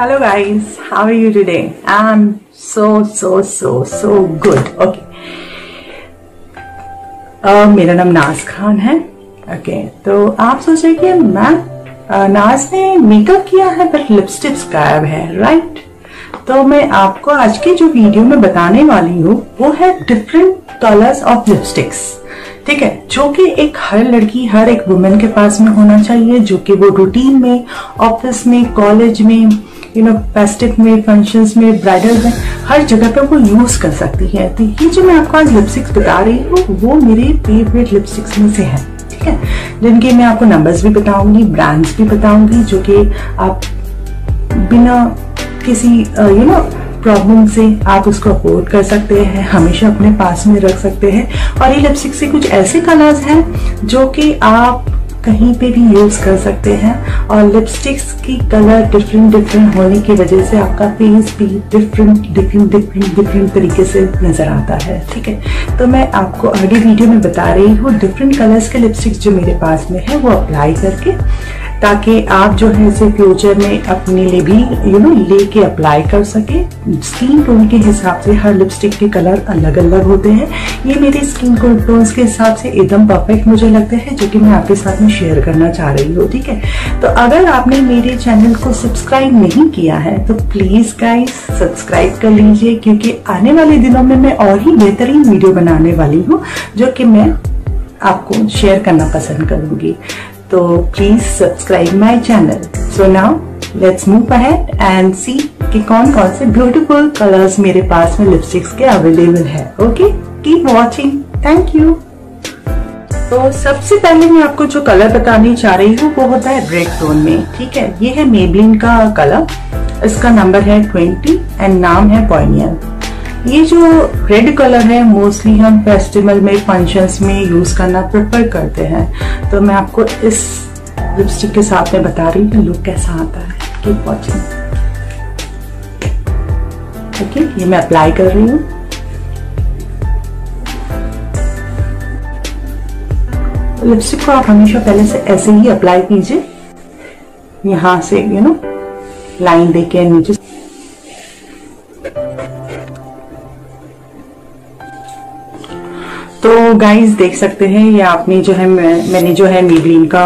Hello guys, how are you today? I'm so good. Okay. मेरा नाम नाज खान है. Okay, तो आप सोच रहे कि मैं नाज ने मेकअप किया है बट लिपस्टिक्स गायब है, राइट? तो मैं आपको आज की जो वीडियो में बताने वाली हूँ वो है डिफरेंट कलर्स ऑफ लिपस्टिक्स. ठीक है, जो कि एक हर लड़की, हर एक वुमेन के पास में होना चाहिए, जो कि वो रूटीन में, ऑफिस में, कॉलेज में, फेस्टिव में, फंक्शंस में, ब्राइडल में, हर जगह पे वो यूज कर सकती है. तो ये जो मैं आपको आज लिपस्टिक्स बता रही हूँ वो मेरे फेवरेट लिपस्टिक्स में से है. ठीक है, जिनके मैं आपको नंबर्स भी बताऊंगी, ब्रांड्स भी बताऊंगी, जो कि आप बिना किसी प्रॉब्लम से आप उसको अफोर्ड कर सकते हैं, हमेशा अपने पास में रख सकते हैं. और ये लिपस्टिक से कुछ ऐसे कलर्स हैं जो कि आप कहीं पे भी यूज कर सकते हैं. और लिपस्टिक्स की कलर डिफरेंट होने की वजह से आपका फेस भी डिफरेंट तरीके से नजर आता है. ठीक है, तो मैं आपको आगे वीडियो में बता रही हूँ डिफरेंट कलर्स के लिपस्टिक्स जो मेरे पास में है वो अप्लाई करके, ताकि आप जो है इसे फ्यूचर में अपने लिए भी लेके अप्लाई कर सके. स्किन टोन के हिसाब से हर लिपस्टिक के कलर अलग अलग होते हैं. ये मेरे स्किन टोन्स के हिसाब से एकदम परफेक्ट मुझे लगते हैं, जो कि मैं आपके साथ में शेयर करना चाह रही हूँ. ठीक है, तो अगर आपने मेरे चैनल को सब्सक्राइब नहीं किया है तो प्लीज गाइस सब्सक्राइब कर लीजिए, क्योंकि आने वाले दिनों में मैं और ही बेहतरीन वीडियो बनाने वाली हूँ जो कि मैं आपको शेयर करना पसंद करूंगी. तो please subscribe my channel. So now let's move ahead and see कि कौन कौन से ब्यूटीफुल कलर्स मेरे पास में लिपस्टिक्स के अवेलेबल है. Okay, keep watching. Thank you. तो सबसे पहले मैं आपको जो कलर बतानी चाह रही हूँ वो होता है रेड टोन में. ठीक है, ये है मेबलिन का कलर, इसका नंबर है 20 एंड नाम है पॉइनियर. ये जो रेड कलर है मोस्टली हम फेस्टिवल में, फंक्शंस में यूज करना प्रेफर करते हैं. तो मैं आपको इस लिपस्टिक के साथ में बता रही हूँ लुक कैसा आता है. Keep watching. ओके, ये मैं अप्लाई कर रही हूँ. लिपस्टिक को आप हमेशा पहले से ऐसे ही अप्लाई कीजिए, यहां से लाइन देके नीचे. तो गाइस देख सकते हैं ये आपने जो है मैंने जो है मेबलिन का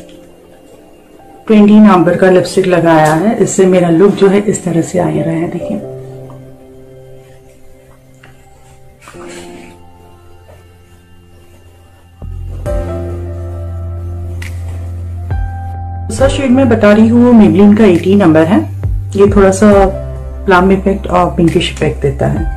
20 नंबर का लिपस्टिक लगाया है. इससे मेरा लुक जो है इस तरह से आ रहा है. देखिए, दूसरा शेड में बता रही हूँ मेबलिन का 18 नंबर है. ये थोड़ा सा प्लम इफेक्ट और पिंकिश इफेक्ट देता है.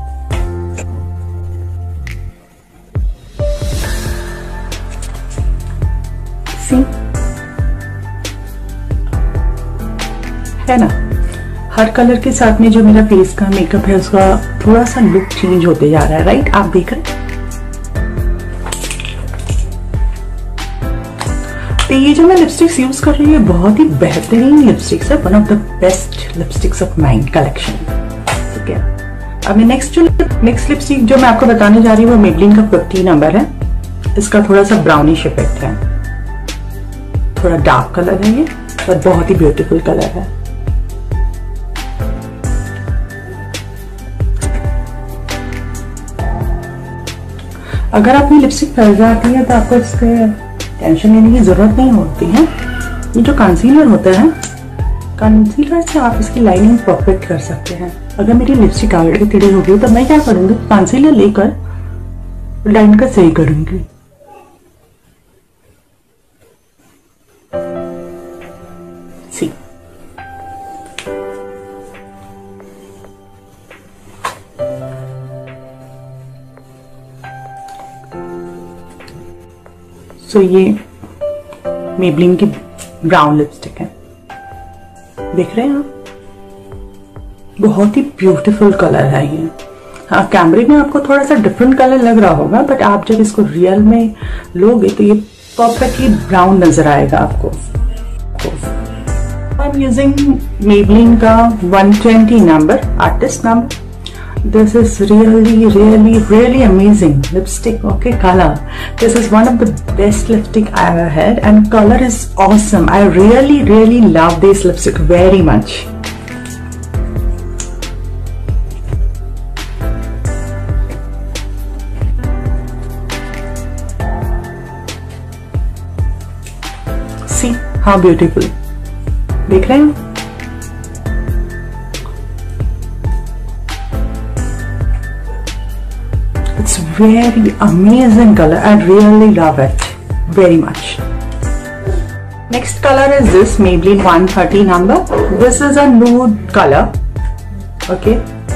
है ना, हर कलर के साथ में जो मेरा फेस का मेकअप है उसका थोड़ा सा लुक चेंज होते जा रहा है, राइट? आप देख रहे हैं. तो ये जो मैं लिपस्टिक्स यूज कर रही हूँ बहुत ही बेहतरीन लिपस्टिक्स है, one of the best lipsticks of mine collection. ठीक है, अब मैं नेक्स्ट लिपस्टिक जो मैं आपको बताने जा रही हूँ वो मेबलिन का 50 नंबर है. इसका थोड़ा सा ब्राउनिश इफेक्ट है, थोड़ा डार्क कलर है ये, और बहुत ही ब्यूटीफुल कलर है. अगर आपकी लिपस्टिक फैल जाती है तो आपको इसके टेंशन लेने की जरूरत नहीं होती है. ये जो कंसीलर होता है, कंसीलर से आप इसकी लाइनिंग परफेक्ट कर सकते हैं. अगर मेरी लिपस्टिक आगे टेढ़ी होगी तो मैं क्या करूंगी, कंसीलर लेकर लाइन का सही करूंगी. सो ये मेबलिन की ब्राउन लिपस्टिक है, देख रहे हैं आप, बहुत ही ब्यूटीफुल कलर है ये. हाँ, कैमरे में आपको थोड़ा सा डिफरेंट कलर लग रहा होगा, बट आप जब इसको रियल में लोगे तो ये परफेक्टली ब्राउन नजर आएगा आपको. आई एम यूजिंग मेबलिन का 120 number, artist number. This is really amazing lipstick. Okay, color. This is one of the best lipstick I ever had, and color is awesome. I really love this lipstick very much. How beautiful, देख रहे हैं? It's very amazing color. I really love it very much. Next color is this Maybelline 130 number. This is a nude color. Okay.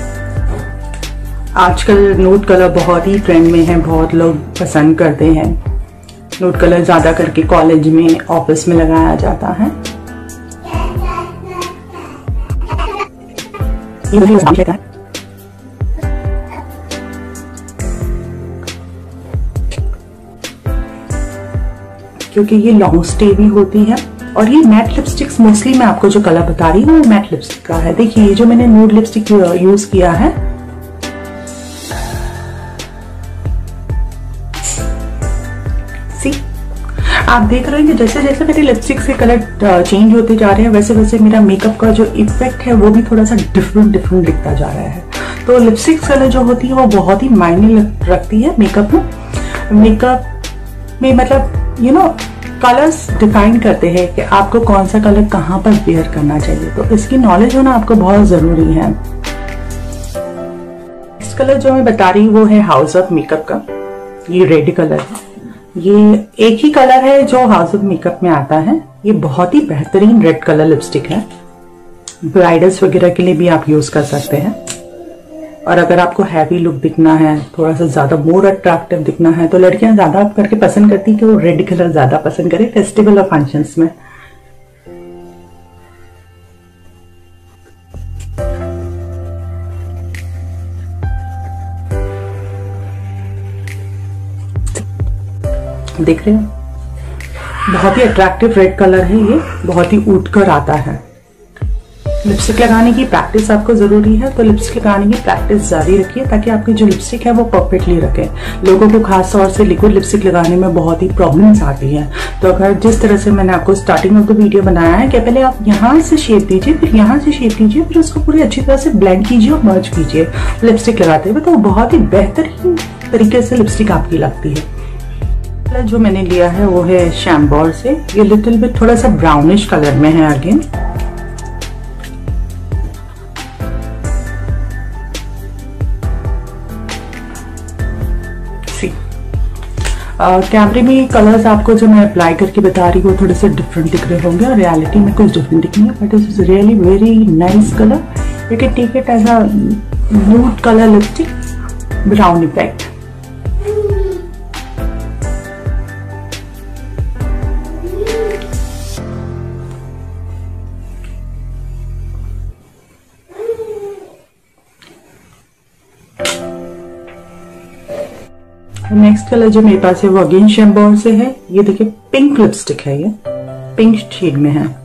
आजकल nude color बहुत ही trend में है, बहुत लोग पसंद करते हैं। nude color ज्यादा करके कॉलेज में, ऑफिस में लगाया जाता है। क्योंकि ये लॉन्ग स्टे भी होती है। और ये मैट लिपस्टिक्स मोस्टली मैं आपको जो कलर बता रही हूँ वो मैट लिपस्टिक का है। देखिए ये जो मैंने न्यूड लिपस्टिक यूज किया है, सी आप देख रहे हैं कि जैसे जैसे मेरे लिपस्टिक्स के कलर चेंज होते जा रहे हैं वैसे वैसे मेरा मेकअप का जो इफेक्ट है वो भी थोड़ा सा डिफरेंट दिखता जा रहा है। तो लिपस्टिक्स कलर जो होती है वो बहुत ही मायने रखती है मेकअप में मतलब यू नो कलर्स डिफाइन करते हैं कि आपको कौन सा कलर कहाँ पर वेयर करना चाहिए। तो इसकी नॉलेज होना आपको बहुत जरूरी है। इस कलर जो मैं बता रही हूँ वो है हाउस ऑफ मेकअप का, ये रेड कलर है। ये एक ही कलर है जो हाउस ऑफ मेकअप में आता है। ये बहुत ही बेहतरीन रेड कलर लिपस्टिक है। ब्राइडल्स वगैरह के लिए भी आप यूज कर सकते हैं। और अगर आपको हैवी लुक दिखना है, थोड़ा सा ज्यादा मोर अट्रैक्टिव दिखना है, तो लड़कियां ज्यादा करके पसंद करती है कि वो रेड कलर ज्यादा पसंद करे फेस्टिवल और फंक्शंस में। देख रहे हो, बहुत ही अट्रैक्टिव रेड कलर है ये, बहुत ही उठ कर आता है। लिपस्टिक लगाने की प्रैक्टिस आपको जरूरी है, तो लिपस्टिक लगाने की प्रैक्टिस जारी रखिए ताकि आपकी जो लिपस्टिक है वो परफेक्टली रखे। लोगों को खास तौर से लिक्विड लिपस्टिक लगाने में बहुत ही प्रॉब्लम्स आती हैं। तो अगर जिस तरह से मैंने आपको स्टार्टिंग ऑफ द वीडियो बनाया है कि पहले आप यहाँ से शेप दीजिए, फिर यहाँ से शेप दीजिए, फिर उसको पूरी अच्छी तरह से ब्लेंड कीजिए और मर्ज कीजिए लिपस्टिक लगाते हुए, तो बहुत ही बेहतरीन तरीके से लिपस्टिक आपकी लगती है। जो मैंने लिया है वो है शैम्बोर से, ये लिटिल बिट थोड़ा सा ब्राउनिश कलर में है अगेन। कैमरे में कलर्स आपको जो मैं अप्लाई करके बता रही हूँ वो थोड़े से डिफरेंट दिख रहे होंगे और रियलिटी में कुछ डिफरेंट दिखेंगे, but it is really very nice colour. You can take it as a nude colour lipstick, brown effect. Next colour जो मेरे पास है वो अगेन शैम्बोर से है। ये देखिए पिंक लिपस्टिक है, ये पिंक शेड में है।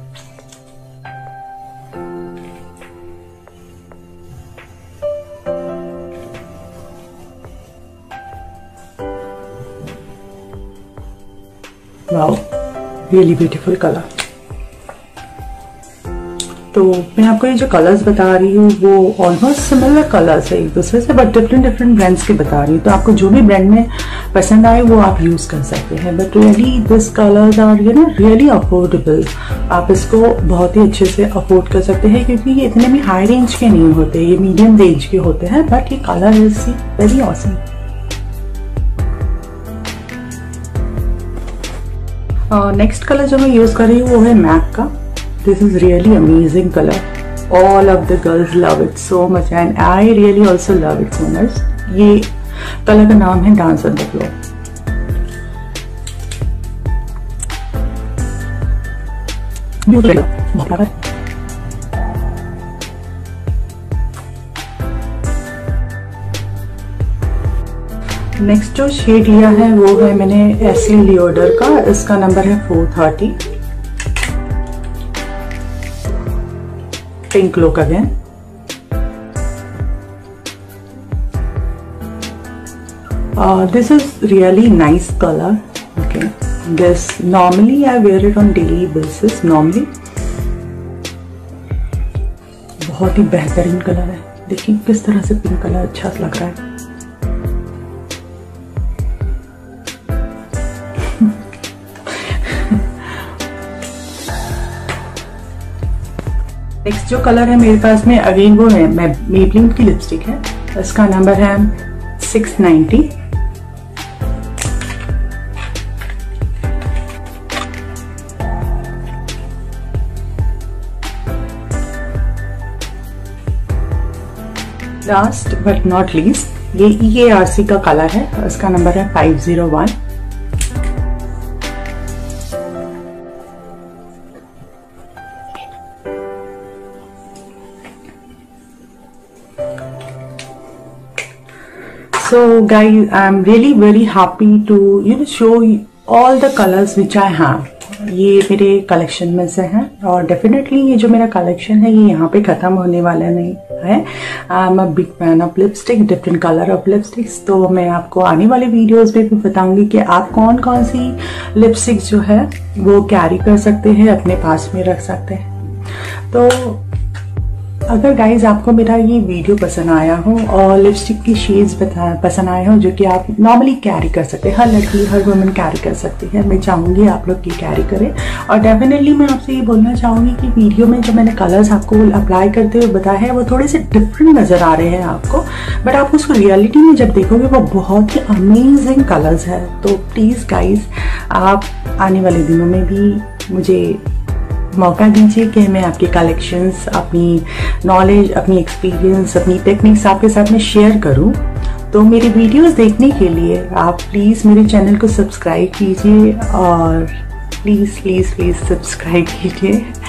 Wow, really beautiful colour. तो मैं आपको ये जो कलर्स बता रही हूँ वो ऑलमोस्ट सिमिलर कलर्स है एक दूसरे से, बट डिफरेंट ब्रांड्स के बता रही हूँ। तो आपको जो भी ब्रांड में पसंद आए वो आप यूज कर सकते हैं, but really this colours are you know really affordable. आप इसको बहुत ही अच्छे से अफोर्ड कर सकते हैं क्योंकि ये इतने भी हाई रेंज के नहीं होते, ये मीडियम रेंज के होते हैं, बट ये colour is very awesome. Next colour जो मैं यूज कर रही हूँ वो है मैक का। This is really amazing color. All of the girls love it so much and I really also love its owners. ये कलर का नाम है dance on the floor. Next जो शेड लिया है वो है मैंने एस्ली लियोडर का, इसका नंबर है 430। Pink look again. This is really nice color. Okay, this normally I wear it on daily basis. Normally, बहुत ही बेहतरीन कलर है। देखिए किस तरह से पिंक कलर अच्छा लग रहा है। नेक्स्ट जो कलर है मेरे पास में अगेन वो है मेबलिन की लिपस्टिक है, इसका नंबर है 690। लास्ट बट नॉट लीस्ट ये EARC का कलर है, इसका नंबर है 501। So guys, I'm really very happy to show all the colors which I have. ये मेरे कलेक्शन में से हैं और डेफिनेटली ये जो मेरा कलेक्शन है ये यहाँ पे खत्म होने वाला नहीं है। I am a big fan of lipstick, different colour of lipsticks. तो मैं आपको आने वाले वीडियोस में भी बताऊंगी कि आप कौन कौन सी लिपस्टिक जो है वो कैरी कर सकते हैं, अपने पास में रख सकते हैं। तो अगर गाइज आपको मेरा ये वीडियो पसंद आया हो और लिपस्टिक की शेड्स पसंद आए हो जो कि आप नॉर्मली कैरी कर सकते हैं, हर लड़की हर वुमन कैरी कर सकती है, मैं चाहूंगी आप लोग ये कैरी करें। और डेफिनेटली मैं आपसे ये बोलना चाहूंगी कि वीडियो में जो मैंने कलर्स आपको अप्लाई करते हुए बताया है वो थोड़े से डिफरेंट नजर आ रहे हैं आपको, बट आप उसको रियलिटी में जब देखोगे वो बहुत ही अमेजिंग कलर्स है। तो प्लीज गाइज आप आने वाले दिनों में भी मुझे मौका दीजिए कि मैं आपके कलेक्शंस, अपनी नॉलेज, अपनी एक्सपीरियंस, अपनी टेक्निक्स आपके साथ में शेयर करूं। तो मेरी वीडियोस देखने के लिए आप प्लीज़ मेरे चैनल को सब्सक्राइब कीजिए और प्लीज़ प्लीज़ प्लीज़ सब्सक्राइब कीजिए।